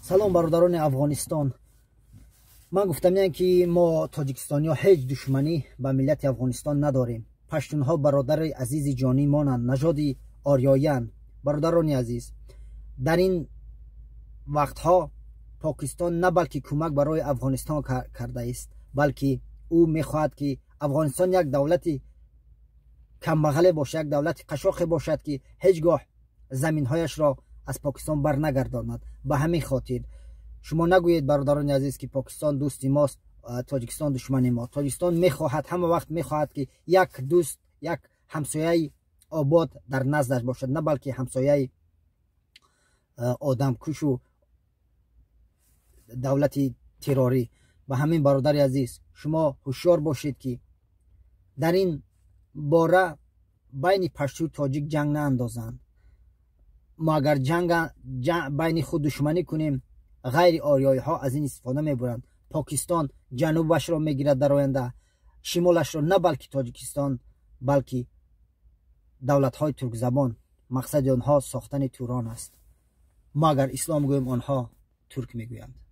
سلام برادران افغانستان. من گفتم که ما تاجیکستانی ها هیچ دشمنی به ملت افغانستان نداریم. پشتون ها برادر عزیز جانی مانند، نژاد آریایان. برادران عزیز، در این وقتها پاکستان نه بلکه کمک برای افغانستان کرده است، بلکه او میخواهد که افغانستان یک دولت کمبغل باشد، یک دولت قشاق باشد که هیچگاه زمین هایش را از پاکستان بر نگرداند. به همین خاطر شما نگویید برادران عزیز که پاکستان دوست ماست، تاجیکستان دشمن ما. تاجیکستان میخواهد، همه وقت میخواهد که یک دوست، یک همسایه آباد در نزدش باشد، نه بلکه همسایه آدم کش و دولت تروری. و همین برادر عزیز شما هوشیار باشید که در این باره بین پشتو و تاجیک جنگ نه اندازند. ما اگر جنگ بین خود دشمنی کنیم، غیر آریایی ها از این استفاده میبرند. پاکستان جنوبش را میگیرد در آینده، شمالش را نه بلکه تاجیکستان بلکه دولت های ترک زبان. مقصد آنها ساختن توران است. ما اگر اسلام گویم آنها ترک میگویند.